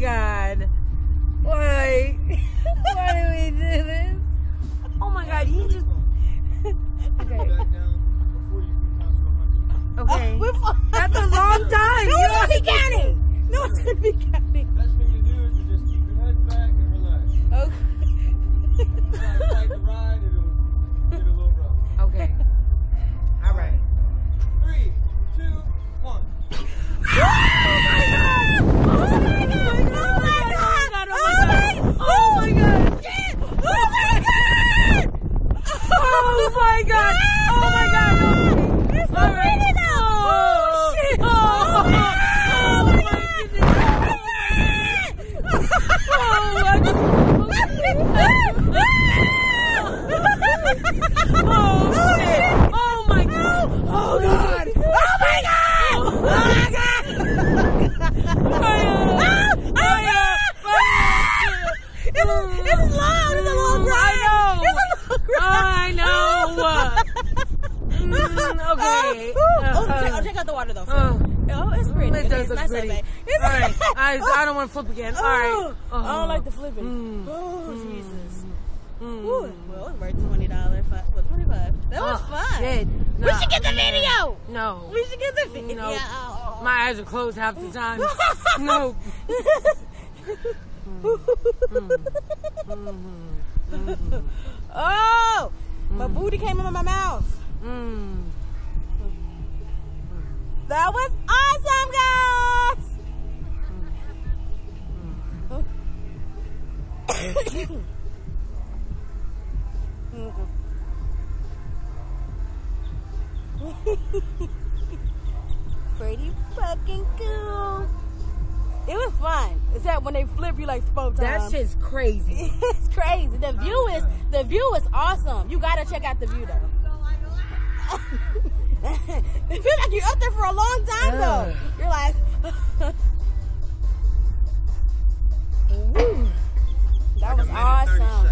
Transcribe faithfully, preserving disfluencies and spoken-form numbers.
God. Why? Why do we do this? Oh my God, he just... Okay. Okay. Oh, that's a long time. No, it's gonna be counting. No, it's gonna be counting. Best thing to do is to just keep your head back and relax. Okay. Try to fight the ride, it'll get a little rough. Okay. All right. Three, two, one. Oh my God! Oh my God! Oh my God! Oh my God! Oh my God! Oh my God! Oh my God! It's so pretty though! Oh shit! Oh my God! I don't want to flip again. All right. Oh, Oh. I don't like the flipping. Mm. Oh, mm. Jesus. Mm. Ooh, well, it was worth twenty dollars. Well, twenty-five. That was oh, fun. Shit. Nah, we should get the video. No. We should get the video. No. My eyes are closed half the time. No. Oh, my booty came in my mouth. Mm. That was awesome, guys. Pretty fucking cool. It was fun. Except when they flip you like four times. That shit's crazy. It's crazy. The view is the view is awesome. You gotta check out the view though. It feels like you're up there for a long time though. You're like Ooh. That was awesome.